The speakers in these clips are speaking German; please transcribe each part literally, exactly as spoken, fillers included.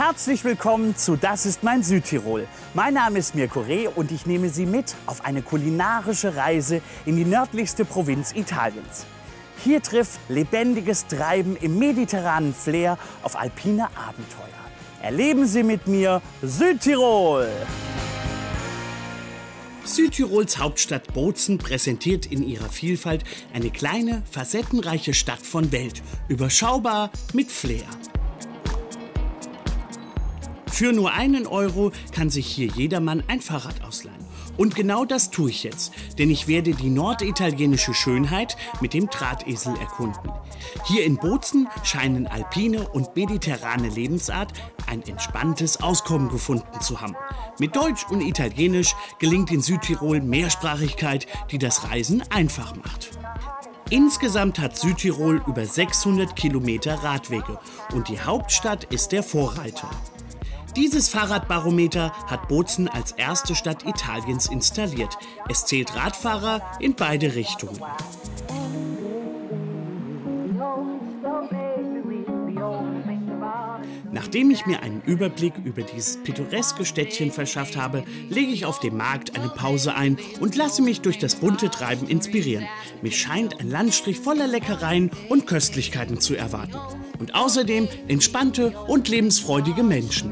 Herzlich willkommen zu Das ist mein Südtirol. Mein Name ist Mirko Reh und ich nehme Sie mit auf eine kulinarische Reise in die nördlichste Provinz Italiens. Hier trifft lebendiges Treiben im mediterranen Flair auf alpine Abenteuer. Erleben Sie mit mir Südtirol! Südtirols Hauptstadt Bozen präsentiert in ihrer Vielfalt eine kleine, facettenreiche Stadt von Welt, überschaubar mit Flair. Für nur einen Euro kann sich hier jedermann ein Fahrrad ausleihen. Und genau das tue ich jetzt, denn ich werde die norditalienische Schönheit mit dem Drahtesel erkunden. Hier in Bozen scheinen alpine und mediterrane Lebensart ein entspanntes Auskommen gefunden zu haben. Mit Deutsch und Italienisch gelingt in Südtirol Mehrsprachigkeit, die das Reisen einfach macht. Insgesamt hat Südtirol über sechshundert Kilometer Radwege und die Hauptstadt ist der Vorreiter. Dieses Fahrradbarometer hat Bozen als erste Stadt Italiens installiert. Es zählt Radfahrer in beide Richtungen. Nachdem ich mir einen Überblick über dieses pittoreske Städtchen verschafft habe, lege ich auf dem Markt eine Pause ein und lasse mich durch das bunte Treiben inspirieren. Mir scheint ein Landstrich voller Leckereien und Köstlichkeiten zu erwarten. Und außerdem entspannte und lebensfreudige Menschen.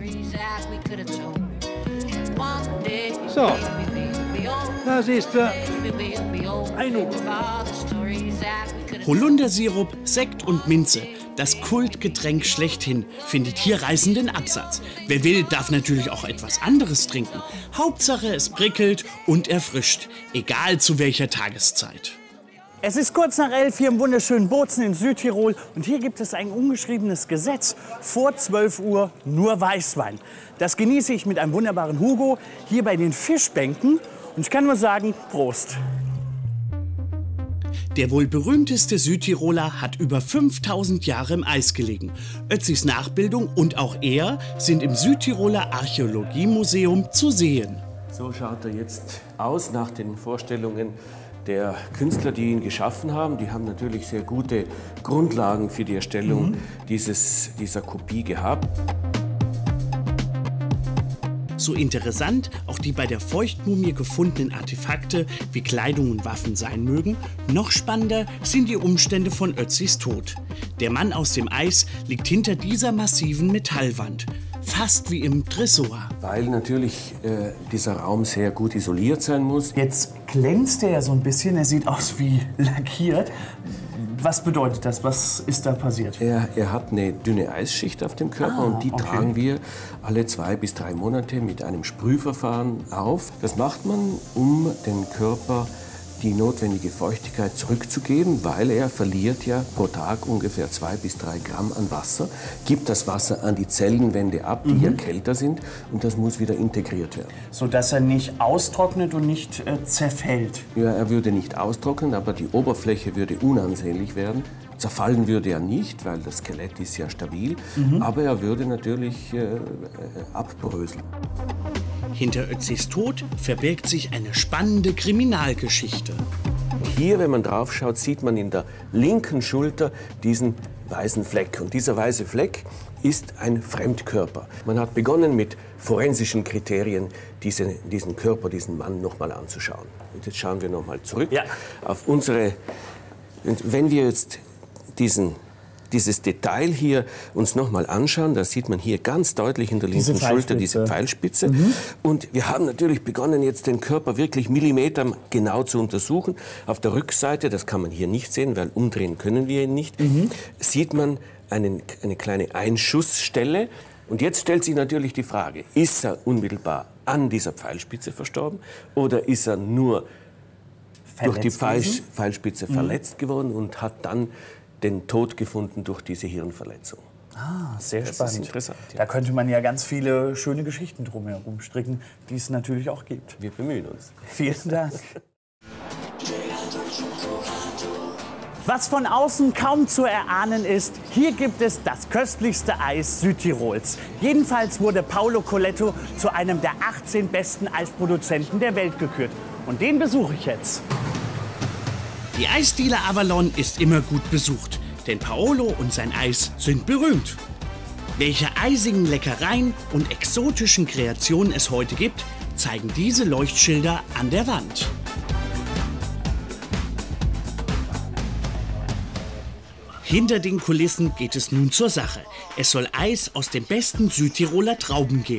So, das ist äh, ein Uhr. Holundersirup, Sekt und Minze. Das Kultgetränk schlechthin findet hier reißenden Absatz. Wer will, darf natürlich auch etwas anderes trinken. Hauptsache, es prickelt und erfrischt, egal zu welcher Tageszeit. Es ist kurz nach elf hier im wunderschönen Bozen in Südtirol und hier gibt es ein ungeschriebenes Gesetz. Vor zwölf Uhr nur Weißwein. Das genieße ich mit einem wunderbaren Hugo hier bei den Fischbänken und ich kann nur sagen, Prost! Der wohl berühmteste Südtiroler hat über fünftausend Jahre im Eis gelegen. Ötzis Nachbildung und auch er sind im Südtiroler Archäologiemuseum zu sehen. So schaut er jetzt aus nach den Vorstellungen der Künstler, die ihn geschaffen haben. Die haben natürlich sehr gute Grundlagen für die Erstellung mhm. dieses, dieser Kopie gehabt. So interessant auch die bei der Feuchtmumie gefundenen Artefakte wie Kleidung und Waffen sein mögen, noch spannender sind die Umstände von Ötzis Tod. Der Mann aus dem Eis liegt hinter dieser massiven Metallwand, fast wie im Tresor. Weil natürlich äh, dieser Raum sehr gut isoliert sein muss. Jetzt glänzt er ja so ein bisschen, er sieht aus wie lackiert. Was bedeutet das? Was ist da passiert? Er, er hat eine dünne Eisschicht auf dem Körper ah, und die okay. tragen wir alle zwei bis drei Monate mit einem Sprühverfahren auf. Das macht man, um den Körper die notwendige Feuchtigkeit zurückzugeben, weil er verliert ja pro Tag ungefähr zwei bis drei Gramm an Wasser, gibt das Wasser an die Zellenwände ab, die mhm. ja kälter sind, und das muss wieder integriert werden. Sodass er nicht austrocknet und nicht äh, zerfällt? Ja, er würde nicht austrocknen, aber die Oberfläche würde unansehnlich werden. Zerfallen würde er nicht, weil das Skelett ist ja stabil, mhm. aber er würde natürlich äh, äh, abbröseln. Hinter Ötzis Tod verbirgt sich eine spannende Kriminalgeschichte. Hier, wenn man drauf schaut, sieht man in der linken Schulter diesen weißen Fleck. Und dieser weiße Fleck ist ein Fremdkörper. Man hat begonnen, mit forensischen Kriterien diese, diesen Körper, diesen Mann noch mal anzuschauen. Und jetzt schauen wir noch mal zurück ja. auf unsere... Wenn wir jetzt diesen... dieses Detail hier uns noch mal anschauen, da sieht man hier ganz deutlich in der linken diese Schulter diese Pfeilspitze. Mhm. Und wir haben natürlich begonnen, jetzt den Körper wirklich millimetergenau zu untersuchen. Auf der Rückseite, das kann man hier nicht sehen, weil umdrehen können wir ihn nicht, mhm. sieht man einen, eine kleine Einschussstelle. Und jetzt stellt sich natürlich die Frage, ist er unmittelbar an dieser Pfeilspitze verstorben oder ist er nur verletzt durch die Pfeil, Pfeilspitze mhm. verletzt geworden und hat dann den Tod gefunden durch diese Hirnverletzung. Ah, sehr das spannend. Ist interessant, ja. Da könnte man ja ganz viele schöne Geschichten drumherum stricken, die es natürlich auch gibt. Wir bemühen uns. Vielen Dank. Was von außen kaum zu erahnen ist, hier gibt es das köstlichste Eis Südtirols. Jedenfalls wurde Paolo Coletto zu einem der achtzehn besten Eisproduzenten der Welt gekürt. Und den besuche ich jetzt. Die Eisdiele Avalon ist immer gut besucht, denn Paolo und sein Eis sind berühmt. Welche eisigen Leckereien und exotischen Kreationen es heute gibt, zeigen diese Leuchtschilder an der Wand. Hinter den Kulissen geht es nun zur Sache. Es soll Eis aus den besten Südtiroler Trauben geben.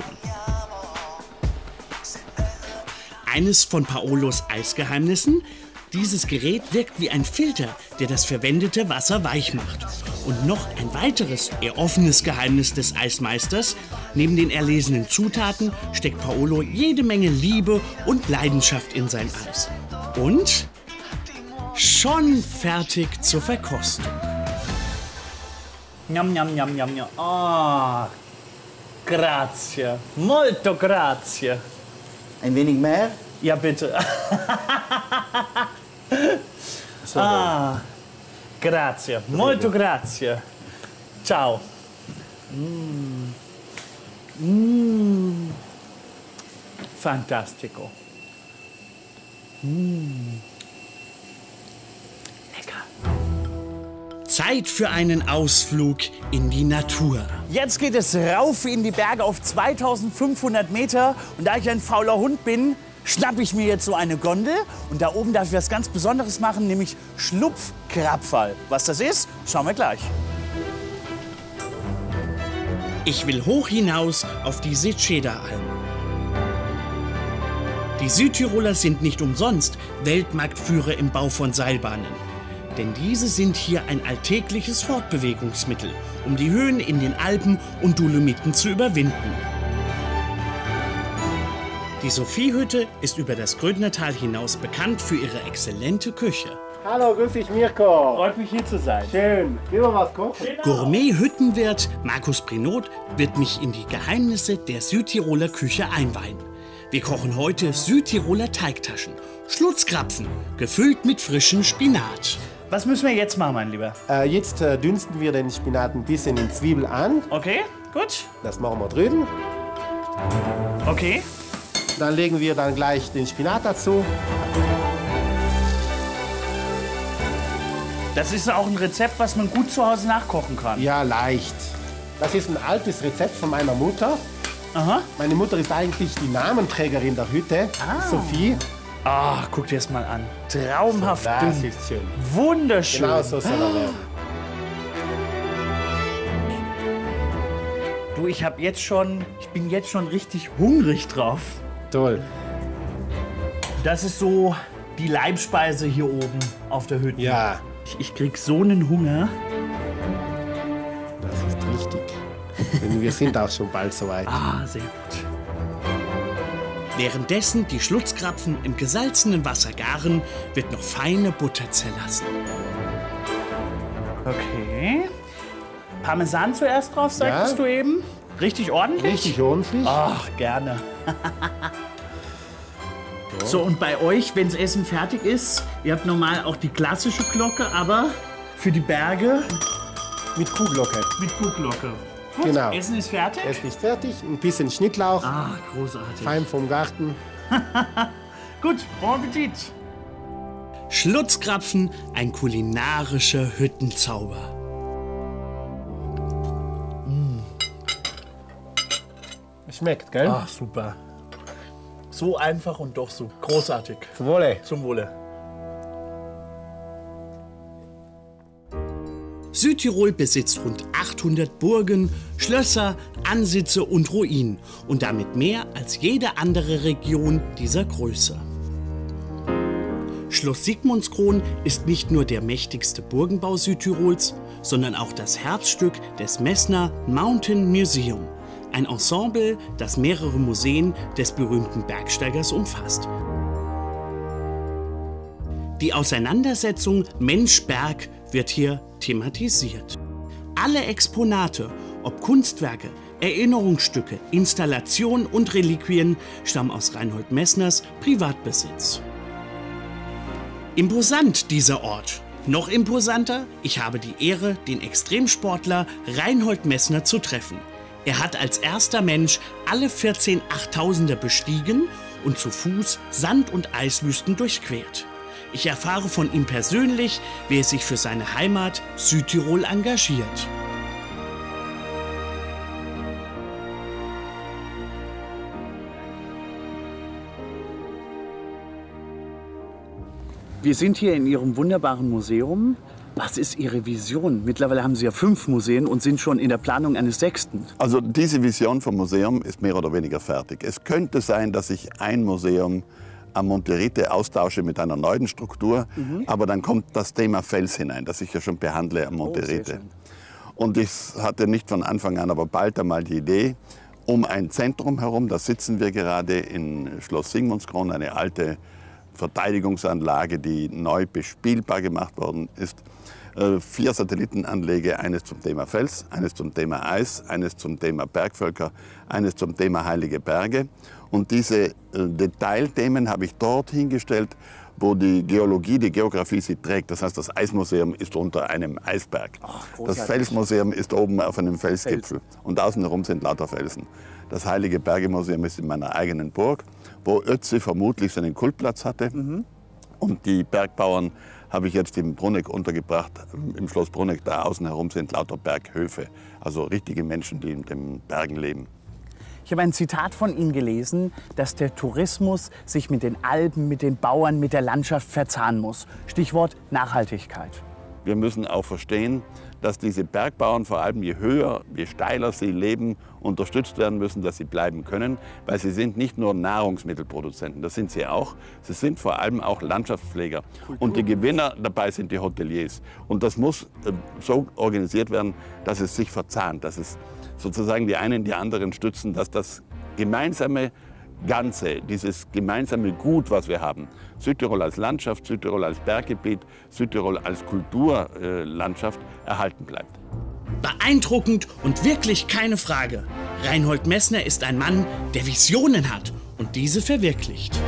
Eines von Paolos Eisgeheimnissen: Dieses Gerät wirkt wie ein Filter, der das verwendete Wasser weich macht. Und noch ein weiteres, eher offenes Geheimnis des Eismeisters: Neben den erlesenen Zutaten steckt Paolo jede Menge Liebe und Leidenschaft in sein Eis. Und schon fertig zur Verkostung. Njam, njam, njam, njam, njam. Ah, grazie. Molto grazie. Ein wenig mehr? Ja, bitte. So. Ah, grazie. Molto grazie. Ciao. Mm. Mm. Fantastico. Mm. Zeit für einen Ausflug in die Natur. Jetzt geht es rauf in die Berge auf zweitausendfünfhundert Meter. Und da ich ein fauler Hund bin, schnappe ich mir jetzt so eine Gondel. Und da oben darf ich was ganz Besonderes machen, nämlich Schlupfkrapferl. Was das ist, schauen wir gleich. Ich will hoch hinaus auf die Seceda-Alm. Die Südtiroler sind nicht umsonst Weltmarktführer im Bau von Seilbahnen. Denn diese sind hier ein alltägliches Fortbewegungsmittel, um die Höhen in den Alpen und Dolomiten zu überwinden. Die Sophiehütte ist über das Grödnertal hinaus bekannt für ihre exzellente Küche. Hallo, grüß dich Mirko. Freut mich hier zu sein. Schön. Will man was kochen? Gourmet-Hüttenwirt Markus Prinot wird mich in die Geheimnisse der Südtiroler Küche einweihen. Wir kochen heute Südtiroler Teigtaschen, Schlutzkrapfen, gefüllt mit frischem Spinat. Was müssen wir jetzt machen, mein Lieber? Äh, jetzt äh, dünsten wir den Spinat ein bisschen in Zwiebel an. Okay, gut. Das machen wir drüben. Okay. Dann legen wir dann gleich den Spinat dazu. Das ist auch ein Rezept, was man gut zu Hause nachkochen kann. Ja, leicht. Das ist ein altes Rezept von meiner Mutter. Aha. Meine Mutter ist eigentlich die Namenträgerin der Hütte, Ah. Sophie. Ah, guck dir das mal an. Traumhaft Das dünn. ist schön. Wunderschön. Genau so soll er werden. Du, ich habe jetzt schon, ich bin jetzt schon richtig hungrig drauf. Toll. Das ist so die Leibspeise hier oben auf der Hütte. Ja, Ich, ich krieg so einen Hunger. das ist richtig. Denn wir sind auch schon bald soweit. Ah, sehr gut. Währenddessen die Schlutzkrapfen im gesalzenen Wasser garen, wird noch feine Butter zerlassen. Okay. Parmesan zuerst drauf, sagtest Ja. du eben? Richtig ordentlich? Richtig ordentlich. Ach, gerne. So, und bei euch, wenn das Essen fertig ist, ihr habt normal auch die klassische Glocke, aber für die Berge Mit Kuhglocke. mit Kuhglocke. Gut, Genau. Essen ist fertig? Essen ist fertig. Ein bisschen Schnittlauch. Ah, großartig. Fein vom Garten. Gut, bon Appetit. Schlutzkrapfen, ein kulinarischer Hüttenzauber. Schmeckt, gell? Ach, super. So einfach und doch so großartig. Zum Wohle. Zum Wohle. Südtirol besitzt rund achthundert Burgen, Schlösser, Ansitze und Ruinen und damit mehr als jede andere Region dieser Größe. Schloss Sigmundskron ist nicht nur der mächtigste Burgenbau Südtirols, sondern auch das Herzstück des Messner Mountain Museum, ein Ensemble, das mehrere Museen des berühmten Bergsteigers umfasst. Die Auseinandersetzung Mensch-Berg wird hier thematisiert. Alle Exponate, ob Kunstwerke, Erinnerungsstücke, Installationen und Reliquien, stammen aus Reinhold Messners Privatbesitz. Imposant dieser Ort. Noch imposanter, ich habe die Ehre, den Extremsportler Reinhold Messner zu treffen. Er hat als erster Mensch alle vierzehn Achttausender bestiegen und zu Fuß Sand- und Eiswüsten durchquert. Ich erfahre von ihm persönlich, wie er sich für seine Heimat Südtirol engagiert. Wir sind hier in Ihrem wunderbaren Museum. Was ist Ihre Vision? Mittlerweile haben Sie ja fünf Museen und sind schon in der Planung eines sechsten. Also diese Vision vom Museum ist mehr oder weniger fertig. Es könnte sein, dass ich ein Museum am Monterite austausche mit einer neuen Struktur, mhm. aber dann kommt das Thema Fels hinein, das ich ja schon behandle am Monterite. Oh, und ich hatte nicht von Anfang an, aber bald einmal die Idee, um ein Zentrum herum, da sitzen wir gerade in Schloss Sigmundskron, eine alte Verteidigungsanlage, die neu bespielbar gemacht worden ist. Vier Satellitenanlege, eines zum Thema Fels, eines zum Thema Eis, eines zum Thema Bergvölker, eines zum Thema Heilige Berge. Und diese äh, Detailthemen habe ich dort hingestellt, wo die Geologie, die Geografie sie trägt. Das heißt, das Eismuseum ist unter einem Eisberg. Ach, das Felsmuseum ist oben auf einem Felsgipfel. Fels. Und außen herum sind lauter Felsen. Das Heilige Berge-Museum ist in meiner eigenen Burg, wo Ötzi vermutlich seinen Kultplatz hatte. Mhm. Und die Bergbauern habe ich jetzt im Bruneck untergebracht, im Schloss Bruneck. Da außen herum sind lauter Berghöfe, also richtige Menschen, die in den Bergen leben. Ich habe ein Zitat von Ihnen gelesen, dass der Tourismus sich mit den Alpen, mit den Bauern, mit der Landschaft verzahnen muss. Stichwort Nachhaltigkeit. Wir müssen auch verstehen, dass diese Bergbauern, vor allem je höher, je steiler sie leben, unterstützt werden müssen, dass sie bleiben können. Weil sie sind nicht nur Nahrungsmittelproduzenten, das sind sie auch. Sie sind vor allem auch Landschaftspfleger. Kultur. Und die Gewinner dabei sind die Hoteliers. Und das muss äh, so organisiert werden, dass es sich verzahnt, dass es sozusagen die einen die anderen stützen, dass das gemeinsame Ganze, dieses gemeinsame Gut, was wir haben, Südtirol als Landschaft, Südtirol als Berggebiet, Südtirol als Kulturlandschaft äh, erhalten bleibt. Beeindruckend und wirklich keine Frage. Reinhold Messner ist ein Mann, der Visionen hat und diese verwirklicht.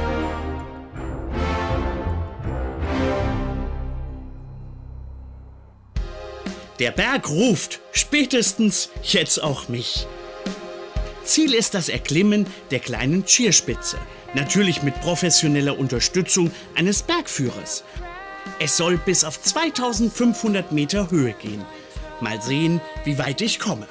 Der Berg ruft, spätestens jetzt auch mich. Ziel ist das Erklimmen der kleinen Tschierspitze, natürlich mit professioneller Unterstützung eines Bergführers. Es soll bis auf zweitausendfünfhundert Meter Höhe gehen. Mal sehen, wie weit ich komme.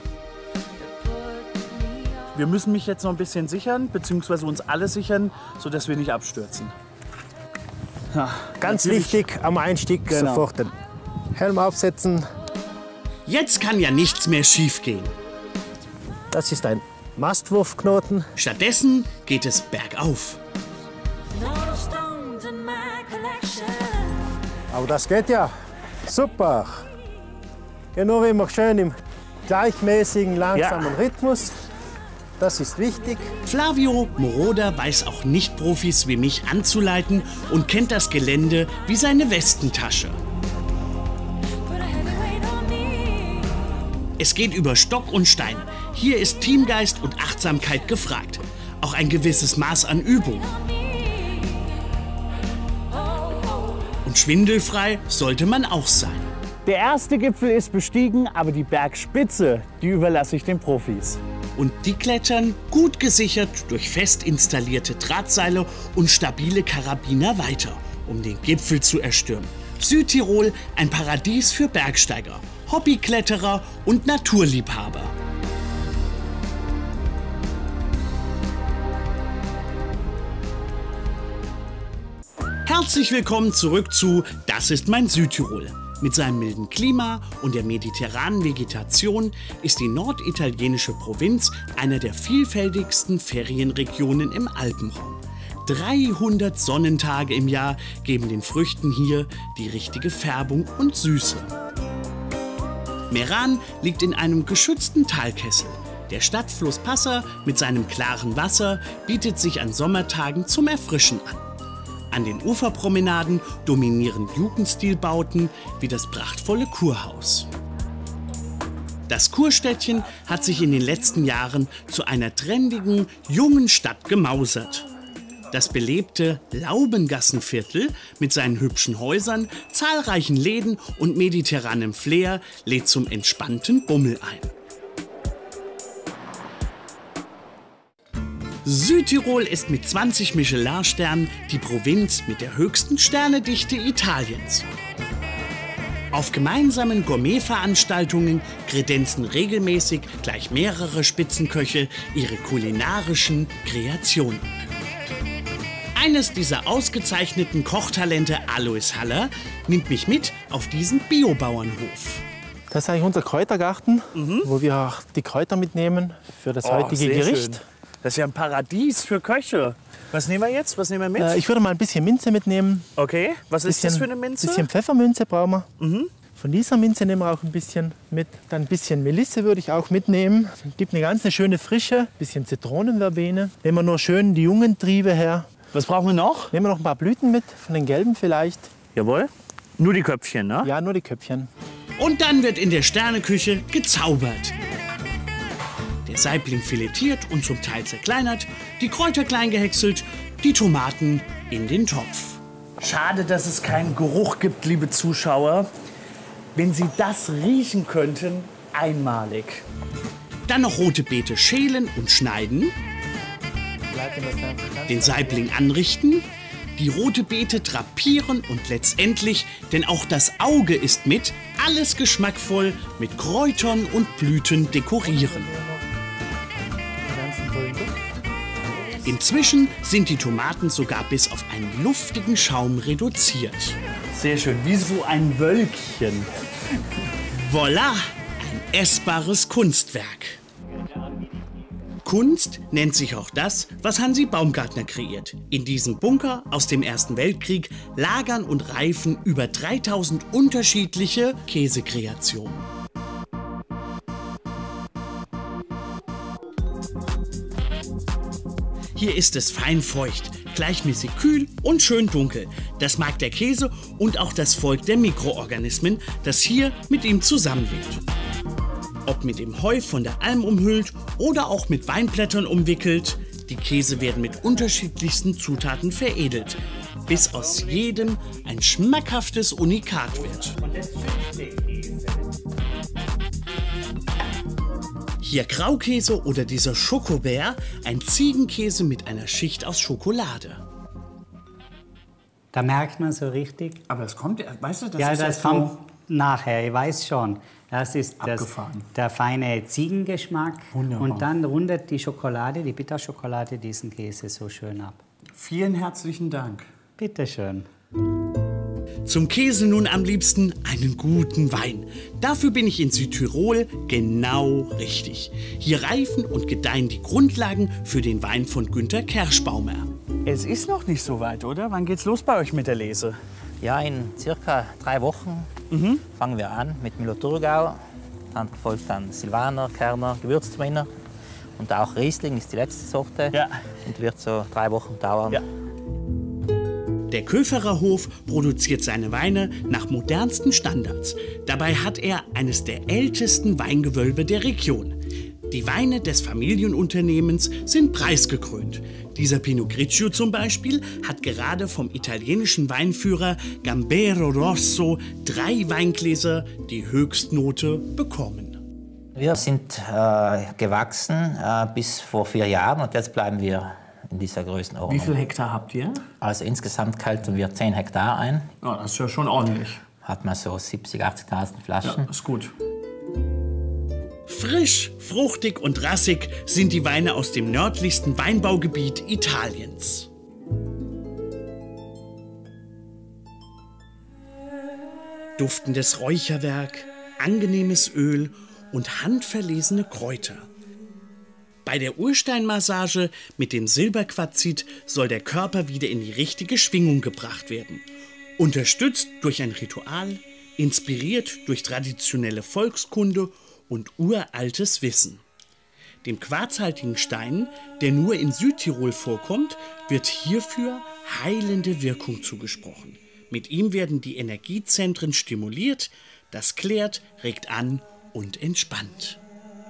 Wir müssen mich jetzt noch ein bisschen sichern, beziehungsweise uns alle sichern, sodass wir nicht abstürzen. Ja, ganz wichtig, am Einstieg genau. Sofort den Helm aufsetzen. Jetzt kann ja nichts mehr schiefgehen. Das ist ein Mastwurfknoten. Stattdessen geht es bergauf. Aber das geht ja super. Ja, nur immer schön im gleichmäßigen, langsamen ja. Rhythmus. Das ist wichtig. Flavio Moroder weiß auch Nicht-Profis wie mich anzuleiten und kennt das Gelände wie seine Westentasche. Es geht über Stock und Stein. Hier ist Teamgeist und Achtsamkeit gefragt. Auch ein gewisses Maß an Übung. Und schwindelfrei sollte man auch sein. Der erste Gipfel ist bestiegen, aber die Bergspitze, die überlasse ich den Profis. Und die klettern gut gesichert durch fest installierte Drahtseile und stabile Karabiner weiter, um den Gipfel zu erstürmen. Südtirol, ein Paradies für Bergsteiger, Hobbykletterer und Naturliebhaber. Herzlich willkommen zurück zu Das ist mein Südtirol. Mit seinem milden Klima und der mediterranen Vegetation ist die norditalienische Provinz einer der vielfältigsten Ferienregionen im Alpenraum. dreihundert Sonnentage im Jahr geben den Früchten hier die richtige Färbung und Süße. Meran liegt in einem geschützten Talkessel. Der Stadtfluss Passer mit seinem klaren Wasser bietet sich an Sommertagen zum Erfrischen an. An den Uferpromenaden dominieren Jugendstilbauten wie das prachtvolle Kurhaus. Das Kurstädtchen hat sich in den letzten Jahren zu einer trendigen, jungen Stadt gemausert. Das belebte Laubengassenviertel mit seinen hübschen Häusern, zahlreichen Läden und mediterranem Flair lädt zum entspannten Bummel ein. Südtirol ist mit zwanzig Michelin-Sternen die Provinz mit der höchsten Sternedichte Italiens. Auf gemeinsamen Gourmet-Veranstaltungen kredenzen regelmäßig gleich mehrere Spitzenköche ihre kulinarischen Kreationen. Eines dieser ausgezeichneten Kochtalente, Alois Haller, nimmt mich mit auf diesen Biobauernhof. Das ist eigentlich unser Kräutergarten, mhm. wo wir auch die Kräuter mitnehmen für das oh, heutige Gericht. Schön. Das ist ja ein Paradies für Köche. Was nehmen wir jetzt? Was nehmen wir mit? Äh, ich würde mal ein bisschen Minze mitnehmen. Okay, was ist bisschen, das für eine Minze? Ein bisschen Pfefferminze brauchen wir. Mhm. Von dieser Minze nehmen wir auch ein bisschen mit. Dann ein bisschen Melisse würde ich auch mitnehmen. Gibt eine ganz schöne Frische. Ein bisschen Zitronenverbene. Nehmen wir nur schön die jungen Triebe her. Was brauchen wir noch? Nehmen wir noch ein paar Blüten mit, von den gelben vielleicht. Jawohl. Nur die Köpfchen, ne? Ja, nur die Köpfchen. Und dann wird in der Sterneküche gezaubert. Der Saibling filetiert und zum Teil zerkleinert, die Kräuter klein gehäckselt, die Tomaten in den Topf. Schade, dass es keinen Geruch gibt, liebe Zuschauer. Wenn Sie das riechen könnten, einmalig. Dann noch rote Beete schälen und schneiden, den Saibling anrichten, die rote Beete drapieren und letztendlich, denn auch das Auge ist mit, alles geschmackvoll mit Kräutern und Blüten dekorieren. Inzwischen sind die Tomaten sogar bis auf einen luftigen Schaum reduziert. Sehr schön, wie so ein Wölkchen. Voilà, ein essbares Kunstwerk. Kunst nennt sich auch das, was Hansi Baumgartner kreiert. In diesem Bunker aus dem Ersten Weltkrieg lagern und reifen über dreitausend unterschiedliche Käsekreationen. Hier ist es fein feucht, gleichmäßig kühl und schön dunkel. Das mag der Käse und auch das Volk der Mikroorganismen, das hier mit ihm zusammenlebt. Ob mit dem Heu von der Alm umhüllt oder auch mit Weinblättern umwickelt, die Käse werden mit unterschiedlichsten Zutaten veredelt, bis aus jedem ein schmackhaftes Unikat wird. Hier Graukäse oder dieser Schokobär, ein Ziegenkäse mit einer Schicht aus Schokolade. Da merkt man so richtig. Aber es kommt, weißt du, das ja, ist das so kommt nachher, ich weiß schon. Das ist das, der feine Ziegengeschmack. Wunderbar. Und dann rundet die Schokolade, die Bitterschokolade, diesen Käse so schön ab. Vielen herzlichen Dank. Bitte schön. Zum Käse nun am liebsten einen guten Wein. Dafür bin ich in Südtirol genau richtig. Hier reifen und gedeihen die Grundlagen für den Wein von Günter Kerschbaumer. Es ist noch nicht so weit, oder? Wann geht's los bei euch mit der Lese? Ja, in circa drei Wochen mhm. fangen wir an mit Müller-Thurgau. Dann folgt dann Silvaner, Kerner, Gewürztraminer. Und auch Riesling ist die letzte Sorte. Ja. Und wird so drei Wochen dauern. Ja. Der Köferer Hof produziert seine Weine nach modernsten Standards. Dabei hat er eines der ältesten Weingewölbe der Region. Die Weine des Familienunternehmens sind preisgekrönt. Dieser Pinot Grigio zum Beispiel hat gerade vom italienischen Weinführer Gambero Rosso drei Weingläser die Höchstnote bekommen. Wir sind äh, gewachsen äh, bis vor vier Jahren und jetzt bleiben wir in dieser Größenordnung. Wie viel Hektar habt ihr? Also insgesamt kalten wir zehn Hektar ein. Oh, das ist ja schon ordentlich. Hat man so siebzigtausend, achtzigtausend Flaschen. Ja, ist gut. Frisch, fruchtig und rassig sind die Weine aus dem nördlichsten Weinbaugebiet Italiens. Duftendes Räucherwerk, angenehmes Öl und handverlesene Kräuter. Bei der Ursteinmassage mit dem Silberquarzit soll der Körper wieder in die richtige Schwingung gebracht werden. Unterstützt durch ein Ritual, inspiriert durch traditionelle Volkskunde und uraltes Wissen. Dem quarzhaltigen Stein, der nur in Südtirol vorkommt, wird hierfür heilende Wirkung zugesprochen. Mit ihm werden die Energiezentren stimuliert, das klärt, regt an und entspannt.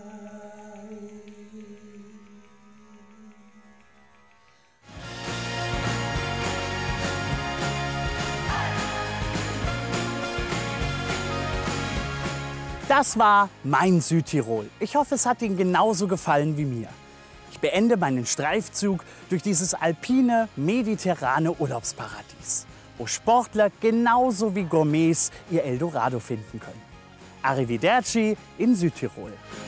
Das war mein Südtirol. Ich hoffe, es hat Ihnen genauso gefallen wie mir. Ich beende meinen Streifzug durch dieses alpine, mediterrane Urlaubsparadies, wo Sportler genauso wie Gourmets ihr Eldorado finden können. Arrivederci in Südtirol.